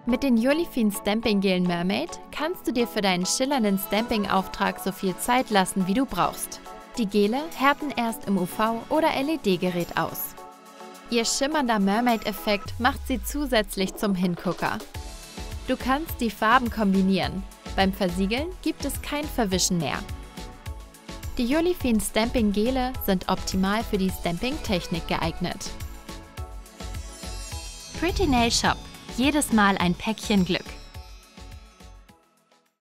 Mit den Julifin Stamping Gelen Mermaid kannst du dir für deinen schillernden Stamping-Auftrag so viel Zeit lassen, wie du brauchst. Die Gele härten erst im UV- oder LED-Gerät aus. Ihr schimmernder Mermaid-Effekt macht sie zusätzlich zum Hingucker. Du kannst die Farben kombinieren. Beim Versiegeln gibt es kein Verwischen mehr. Die Julifin Stamping Gele sind optimal für die Stamping-Technik geeignet. Pretty Nail Shop. Jedes Mal ein Päckchen Glück.